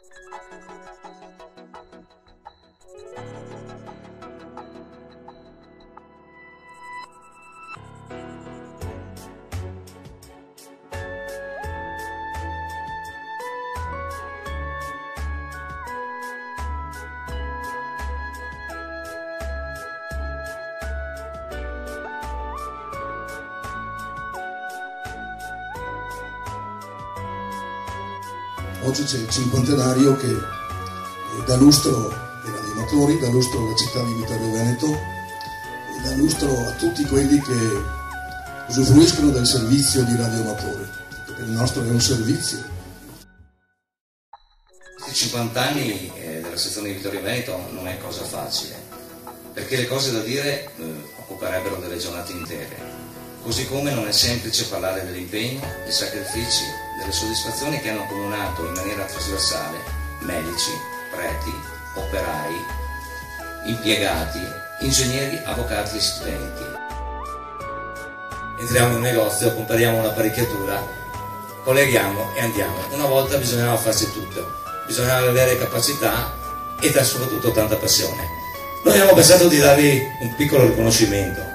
Oggi c'è il cinquantenario che dà lustro ai radioamatori, dà lustro alla città di Vittorio Veneto e dà lustro a tutti quelli che usufruiscono del servizio di radioamatore, perché il nostro è un servizio. I 50 anni della sezione di Vittorio Veneto non è cosa facile, perché le cose da dire occuperebbero delle giornate intere. Così come non è semplice parlare dell'impegno, dei sacrifici, delle soddisfazioni che hanno accomunato in maniera trasversale medici, preti, operai, impiegati, ingegneri, avvocati e studenti. Entriamo in un negozio, compariamo un'apparecchiatura, colleghiamo e andiamo. Una volta bisognava farsi tutto, bisognava avere capacità e soprattutto tanta passione. Noi abbiamo pensato di darvi un piccolo riconoscimento.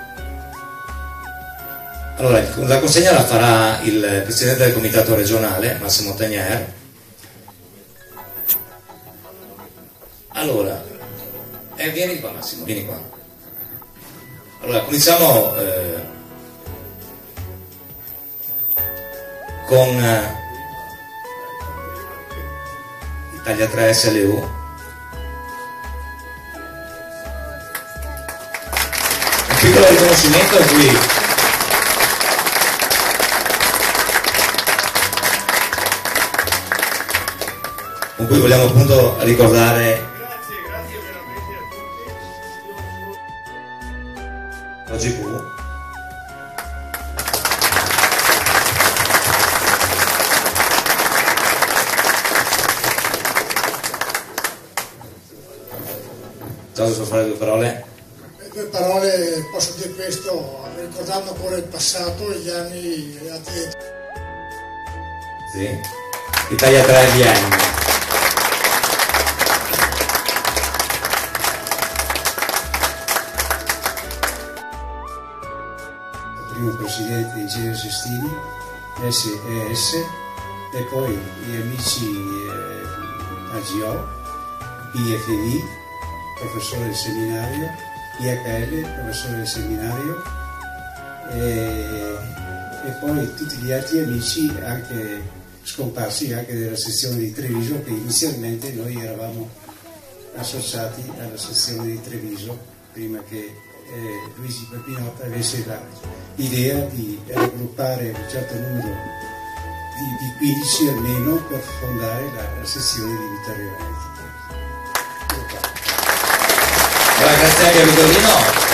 Allora, la consegna la farà il presidente del comitato regionale, Massimo Tagnier. Allora, vieni qua Massimo, vieni qua. Allora, cominciamo con Italia 3 SLU. Un piccolo riconoscimento qui. Con cui vogliamo appunto ricordare OGQ. Ciao, posso fare due parole? Due parole, posso dire questo, ricordando ancora il passato e gli anni addietro. Sì, Italia 3 di anni. Primo presidente di Genio Sestini, SES, e poi gli amici AGO, PFD, professore del seminario, IHL, professore del seminario, e poi tutti gli altri amici anche scomparsi anche della sezione di Treviso, che inizialmente noi eravamo associati alla sezione di Treviso prima che Luigi Peppinotta avesse l'idea di raggruppare un certo numero di 15 almeno per fondare la sezione di Vittorio Veneto. Allora, grazie anche a Vittorino.